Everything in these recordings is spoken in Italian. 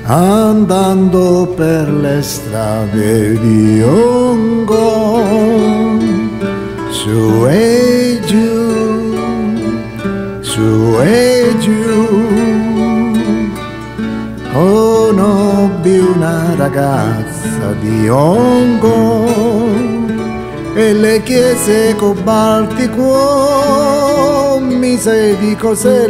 andando per le strade di Hong Kong, su e giù, su e giù, conobbi una ragazza di Hong Kong e le chiese cobaltico, mi sai di cos'è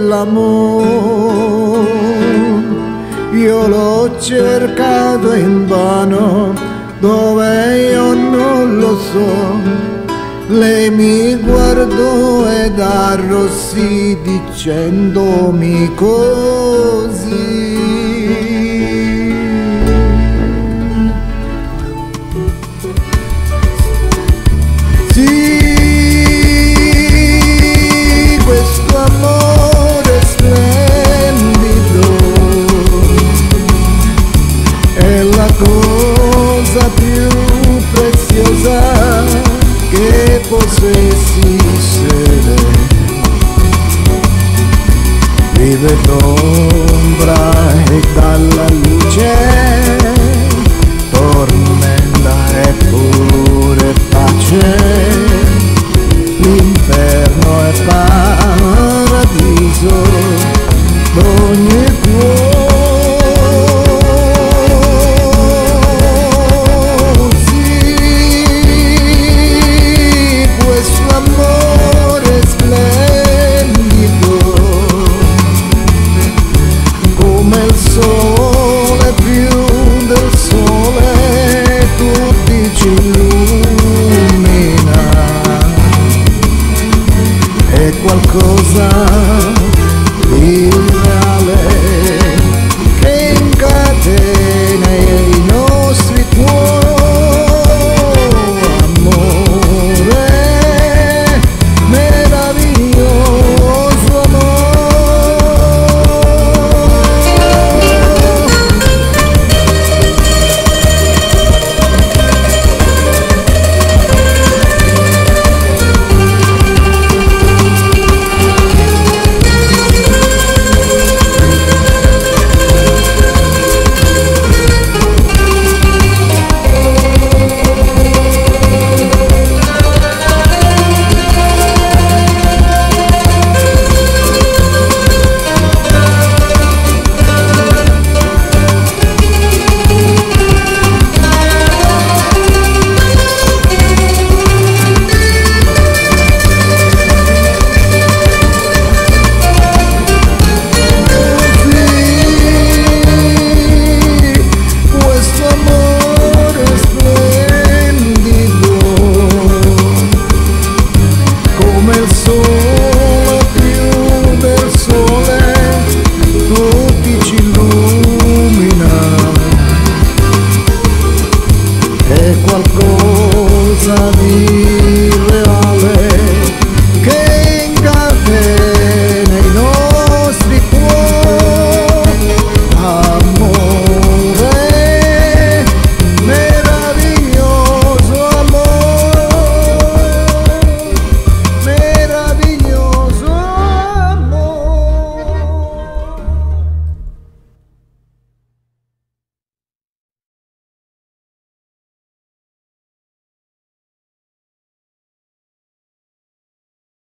l'amore. Io l'ho cercato invano, dove io non lo so. Lei mi guardò ed arrossì dicendomi così: sì, questo amore splendido è la cosa più preziosa che possessi essere. Vive d'ombra e dalla luce, tormenta e pure pace, l'inferno è paradiso d'ogni cuore. Sole più del sole, tutti ci illumina, è qualcosa di